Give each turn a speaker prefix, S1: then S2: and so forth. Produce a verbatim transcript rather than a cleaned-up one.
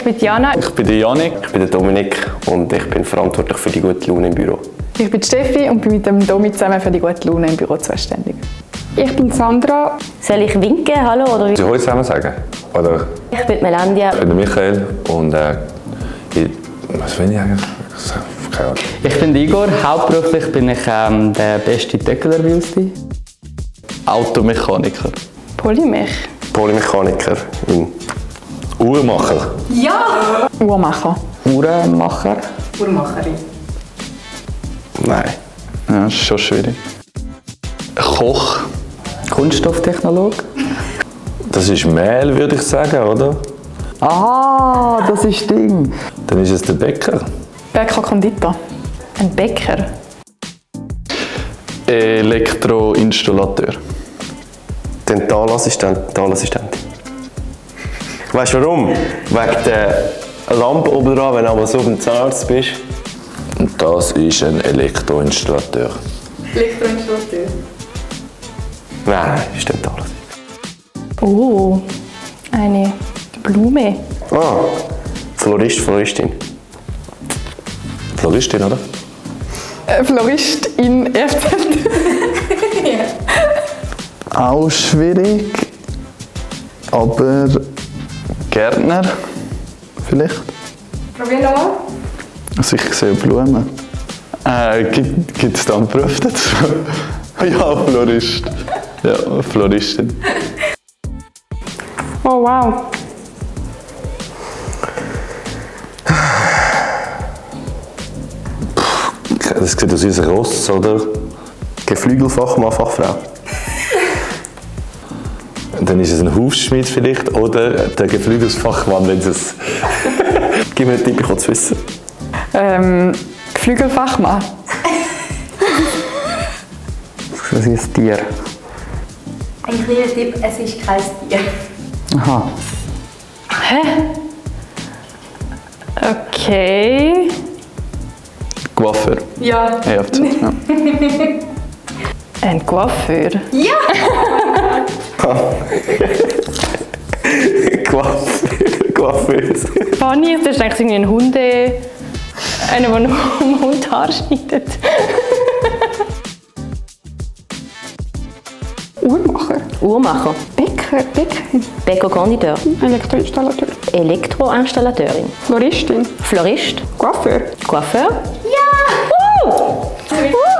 S1: bin Diana.
S2: Ich bin der Janik.
S3: Ich bin der Dominik und ich bin verantwortlich für die gute Laune im Büro.
S1: Ich bin Steffi und bin mit dem Domi zusammen für die gute Laune im Büro zuständig.
S4: Ich bin Sandra.
S5: Soll ich winken? Hallo? Oder
S6: Soll ich heute zusammen sagen? Oder?
S5: Ich bin Melandia.
S6: Ich bin Michael und äh, ich, was will ich eigentlich? Keine Ahnung.
S2: Ich bin Igor. Hauptberuflich bin ich ähm, der beste Töckler bei uns. Automechaniker.
S1: Polymech.
S3: Polymechaniker. In
S6: Uhrmacher.
S1: Ja! Uhrmacher.
S2: Uhrenmacher.
S1: Uhrmacherin.
S3: Nein.
S2: Ja, das ist schon schwierig. Koch. Kunststofftechnologe.
S6: Das ist Mehl, würde ich sagen, oder?
S2: Ah, das ist Ding.
S6: Dann ist es der Bäcker.
S1: Bäcker, Konditor. Ein Bäcker.
S2: Elektroinstallateur.
S3: Dentalassistent, Dentalassistent. Weißt du warum? Wegen der Lampe oben dran, wenn du aber so beim Zahnarzt bist.
S6: Und das ist ein Elektroinstallateur.
S1: Elektroinstallateur.
S3: Nein, ist Dentalassistent.
S1: Oh, eine Blume.
S3: Ah, Florist, Floristin.
S6: Floristin, oder?
S1: Äh, Florist in F Z.
S2: Auch schwierig. Aber Gärtner vielleicht.
S4: Probier nochmal.
S2: Also ich sehe Blumen. Äh, gibt es da einen Beruf dazu? Ja, Florist. Ja, Floristin.
S4: Oh wow.
S6: Das sieht aus wie ein Ross, oder?
S3: Geflügelfachmann, Fachfrau.
S6: Dann ist es ein Hufschmied vielleicht oder der Geflügelsfachmann, wenn es...
S3: Gib mir einen Tipp, ich will es wissen.
S1: Ähm, Geflügelfachmann.
S2: Das ist ein Tier.
S5: Ein kleiner Tipp, es ist kein Tier.
S2: Aha.
S1: Hä? Okay.
S2: Coiffeur.
S1: Ja.
S2: Ja, ja.
S1: Ein Coiffeur.
S3: Coiffeuse.
S1: Fanny, das ist eigentlich irgendwie ein Hunde... Einer, der noch einen Hund Haar schneidet.
S4: Uhrmacher.
S5: Uhrmacher.
S4: Bäcker. Bäcker.
S5: Bäcker-Konditor.
S4: Elektroinstallateur.
S5: Elektroinstallateurin.
S4: Floristin.
S5: Florist.
S4: Coiffeur.
S5: Coiffeur. Ja! Uh! Uh!